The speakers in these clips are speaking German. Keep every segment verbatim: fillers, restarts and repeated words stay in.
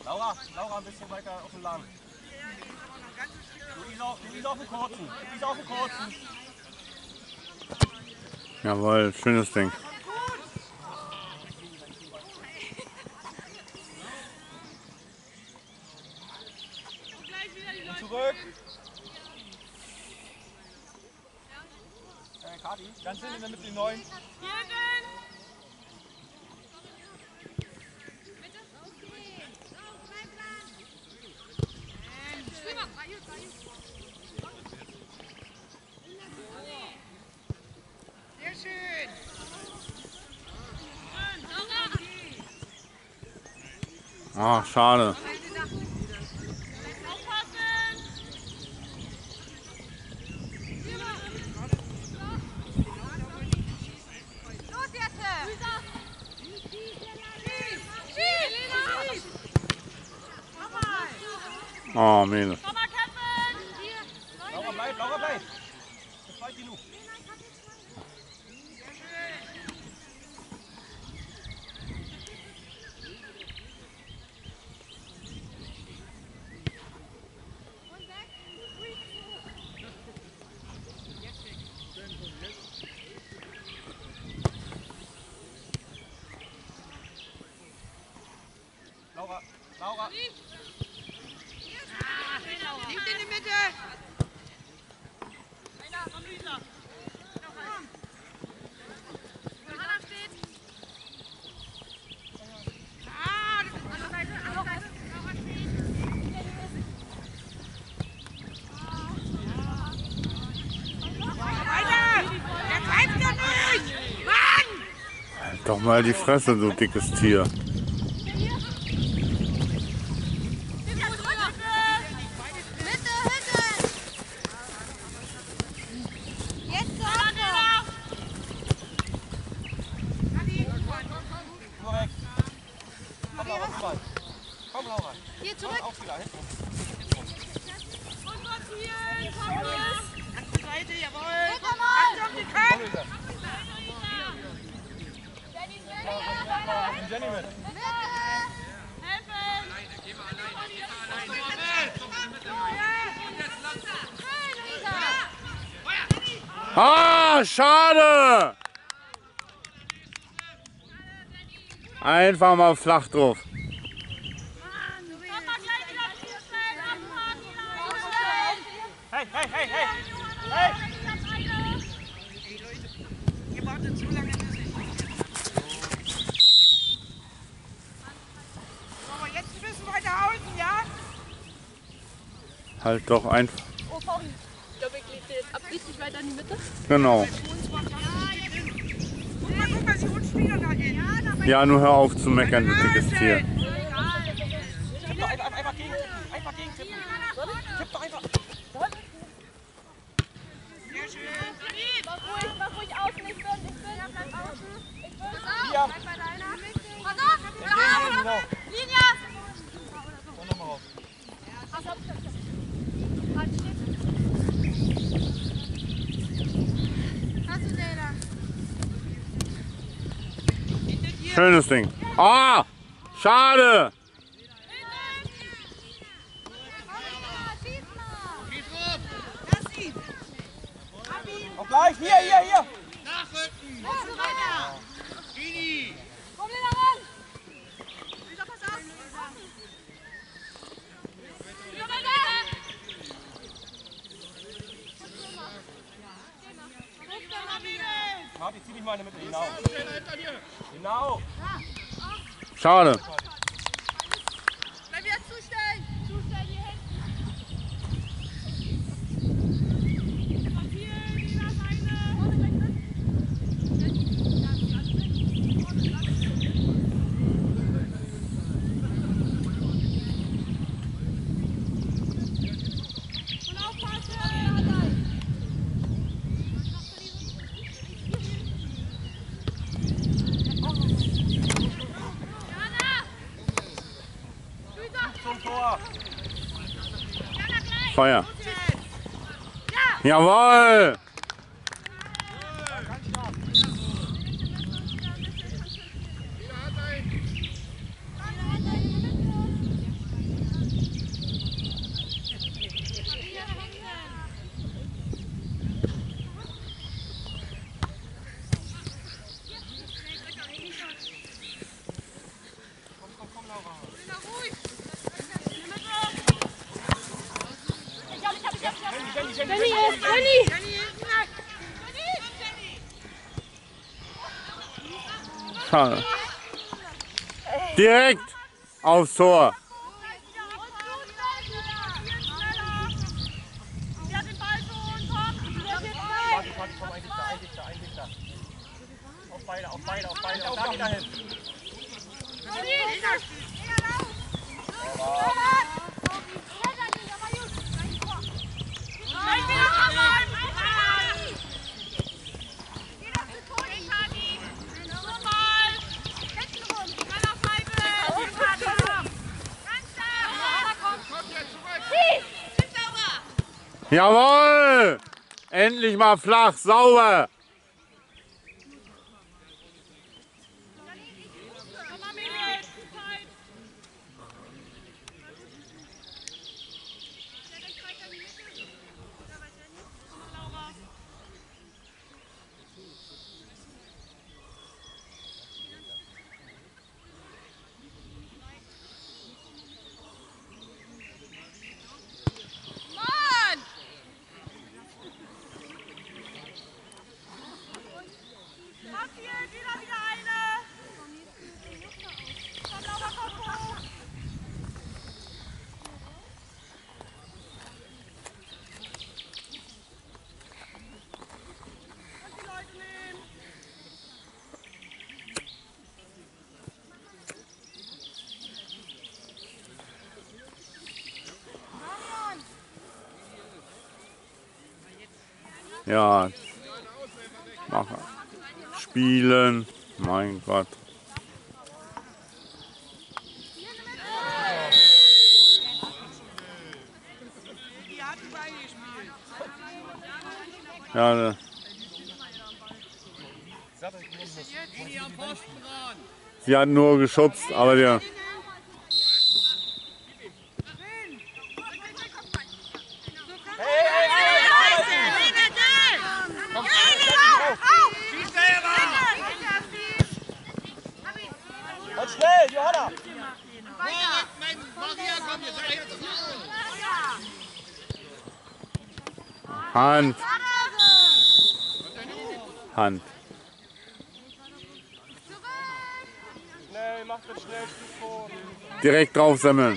Laura, Laura ein bisschen weiter auf den Lang. Luisa, Luisa auf den kurzen. Luisa auf den kurzen. Jawohl, schönes Ding. Und zurück. Äh, Kati, ganz hinten in der Mitte die neuen. Sehr schön. Ah, schade. Oh, Mädel. Laura, bleib, Laura, bleib. Das ist weit genug. Laura, Laura. Liegt in die Mitte. Einer von Luisa. Komm. Hanna steht. Ah, das ist Andere Seite, andere Seite. Laura steht. weiter. Der treibt ja nicht. Mann! Halt doch mal die Fresse, du dickes Tier. Korrekt. Komm, Laura, rüber. Komm, Laura. Hier zurück. Auch wieder hinten. Und Matthias, komm jetzt. Andere Seite, jawohl. Guck mal. Achtung, die Kopf. Komm, Luisa. Nimm Jenny mit. Ah, schade! Einfach mal flach drauf. Hey, hey, hey, hey. Hey. Ey, Leute, ihr wartet zu lange, bis ich. Aber jetzt ein bisschen weiter außen, ja? Halt doch einfach. Oh, sorry. Ich glaube, ich lege jetzt ab richtig weiter in die Mitte. Genau. Guck mal, guck mal, sie holt Spieler da hin. Ja, nur hör auf zu meckern, du dickes Tier. Tipp doch einfach, einfach gegen tippen. Einfach gegen tippen. Tipp doch einfach. Sehr schön. Mach ruhig, mach ruhig außen. Ich bin, ich bin. Ja, bleib außen. Ich bin. Hier. Bleib bei deiner. Pass auf. Entgegen, genau. Linie. Und nochmal raus. Pass auf. Halt, steht. Hast du den da? Schönes Ding. Ah, schade! Lass ihn. Auch gleich. Hier, hier, hier. Nachrücken. Komm weiter. Gini. Komm wieder ran. Lisa, pass auf. Lisa, weiter. Martin, zieh dich mal in die Mitte. Genau. Genau. Schade. Bleib wieder zustellen. Zustellen hier hinten. Papier, Lila, Seite. Vorne und aufpassen. Zum Tor. Feuer. Jawohl! Schade. Direkt aufs Tor. Party, Party, komm, ein Dichter, ein Dichter, ein Dichter. Auf beide, auf beide, auf beide. Und da wieder hin. Jawohl! Endlich mal flach, sauber! Ja, machen. Spielen, mein Gott. Ja, ne. Sie hat nur geschubst, aber der. Und schnell, Johanna! Hand. Hand. Schnell, macht das schnell, Stück vor. Direkt drauf sammeln.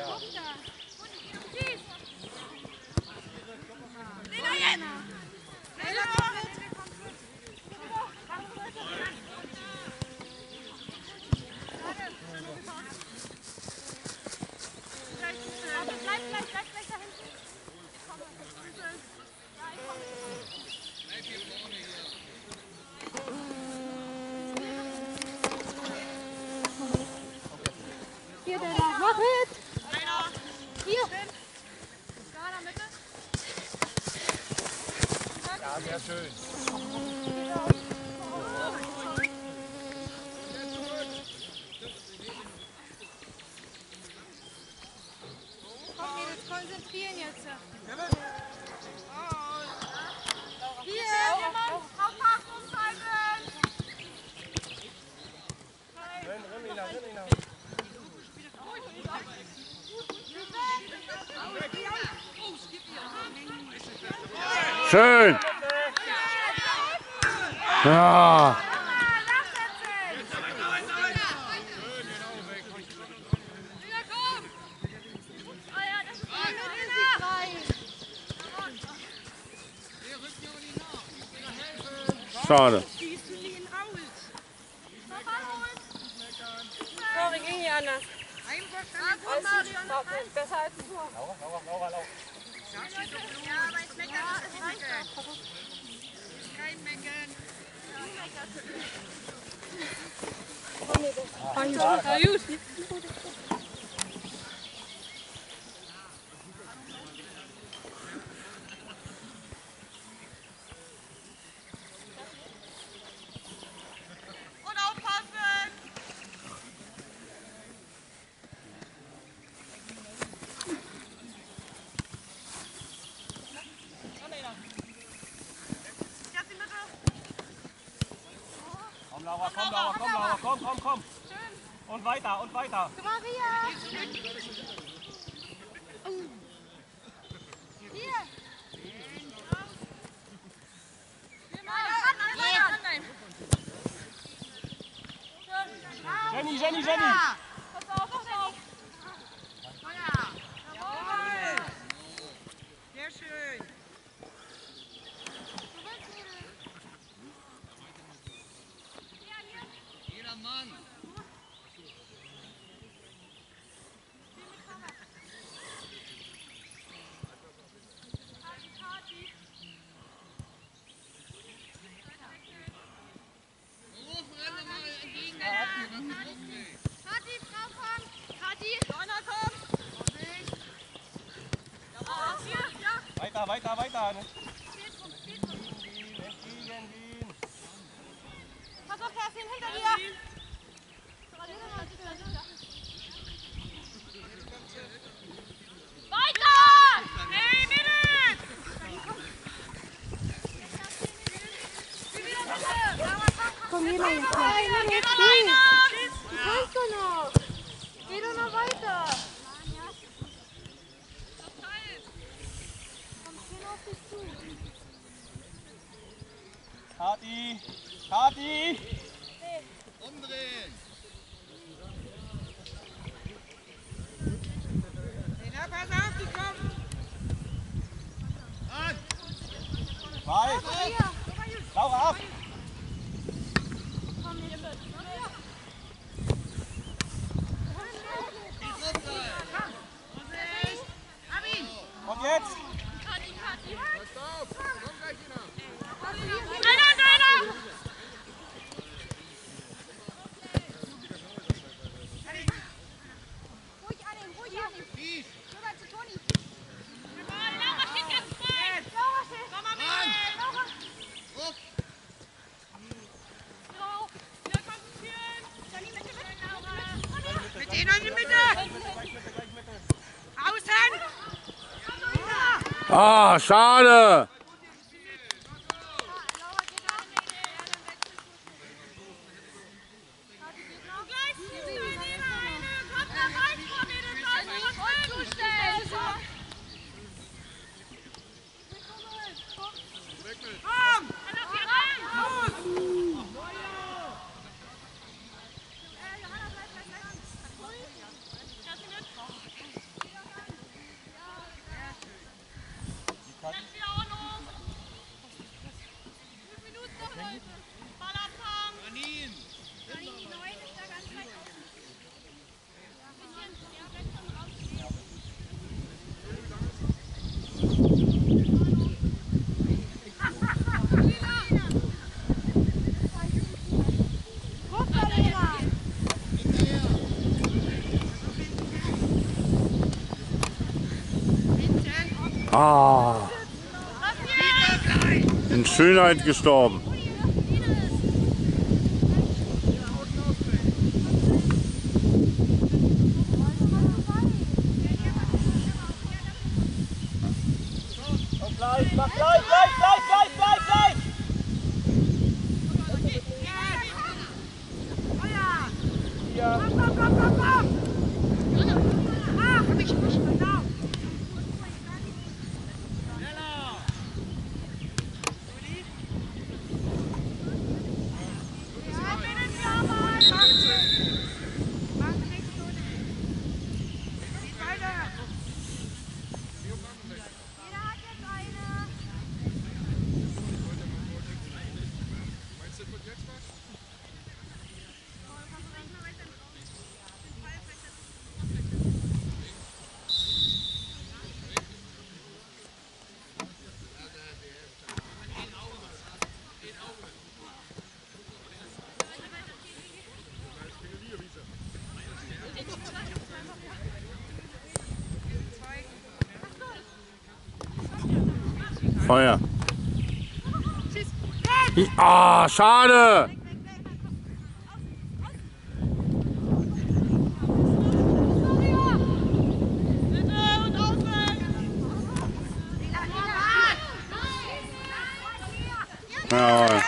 Hier, der da. Mach mit! Hier! Ja, sehr schön. Komm, Mädels, konzentrieren jetzt. Hier! Jemand! Frau Park umschalten! Renn, renn, Lina, renn, Lina. Schön. Ja. Schade. Sorry, ging nicht anders. Besser als Tor. Laura, Laura, Laura, Laura. Ja, aber es meckert nicht. Kein Meckern. Ja, gut. Und aufpassen! Jetzt in Mitte. Komm, Laura, komm, Laura, komm, Laura, komm, komm, komm. Und weiter, und weiter. Maria! Hier! Jenny, Jenny, Jenny! Pass auf, pass auf. Jawohl. Sehr schön. Jeder Mann. Kati, Frau kommt. Kati, Johanna kommt. Jawohl, hier, ja. Weiter, weiter, weiter. Ne? Spielzug, Spielzug. Wien, entgegen Wien. Pass auf, Kerstin, hinter dir. Weiter! Hey, Mädels! Komm, geh mal jetzt. Geh mal weiter! Du kannst doch noch. Geh doch noch weiter. Komm schön auf dich zu. Kati, Kati! Umdrehen. Na, pass auf, die kommen. An. Weit! Laura ab! Und jetzt? Kati, Kati. Stopp. Komm gleich wieder. Einer, einer! Ruhig annehmen, ruhig annehmen. Tief. Rüber zu Toni. Laura steht ganz frei. Laura steht. Komm mal mit. Laura. Ruck. Laura. Wieder konzentrieren. Toni, bitte, bitte. Laura. Mit denen in die Mitte. Außen. Ah, schade. Janine. Ah. In Schönheit gestorben. Und gleich, mach gleich, gleich, gleich, gleich, gleich, gleich! Ja. Komm, komm, komm, komm, komm. Ah, komm ich, komm ich, genau. Feuer. Ah, schade. Jawohl.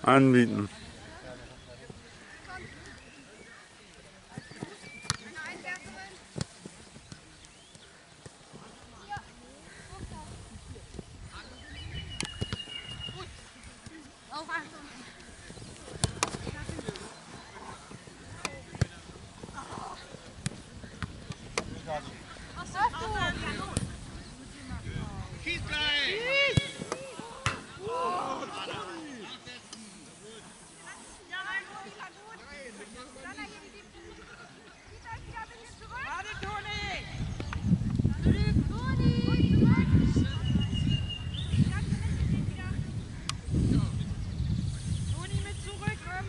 Anbieten. Schieß gleich! Warte, Toni! Toni mit zurück, komm!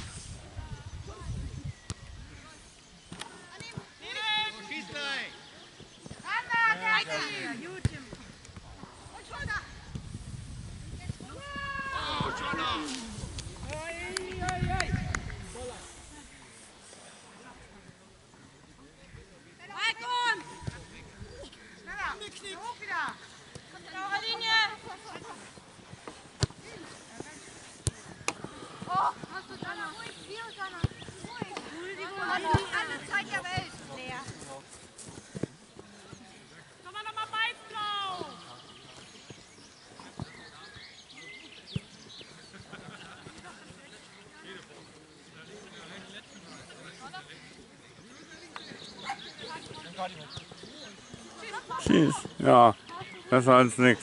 Schieß gleich! Ja, gut, Tim. Oh, schon noch! Oi, oi, oi! Schneller! Hoch wieder! Blaue Linie! Oh, hast du Jana? Hier, Jana. Ruhig. Alle Zeit der Welt. Leer. Komm mal nochmal bei, Blau! Schieß. Ja, besser als nichts.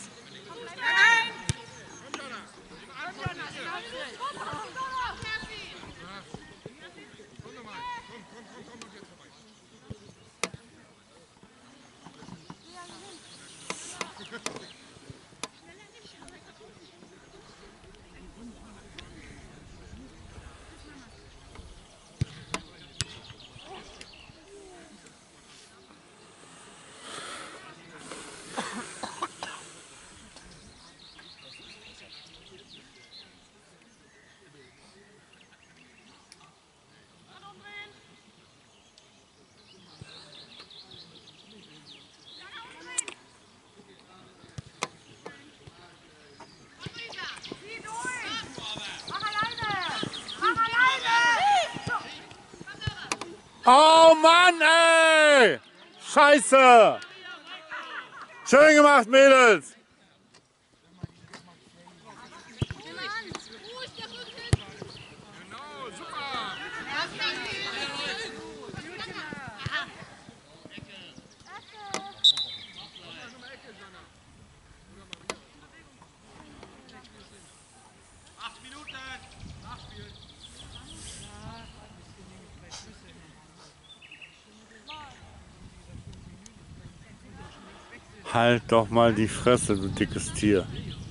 Oh Mann, ey! Scheiße! Schön gemacht, Mädels! Genau, super! Acht Minuten! Nachspielen! Halt doch mal die Fresse, du dickes Tier.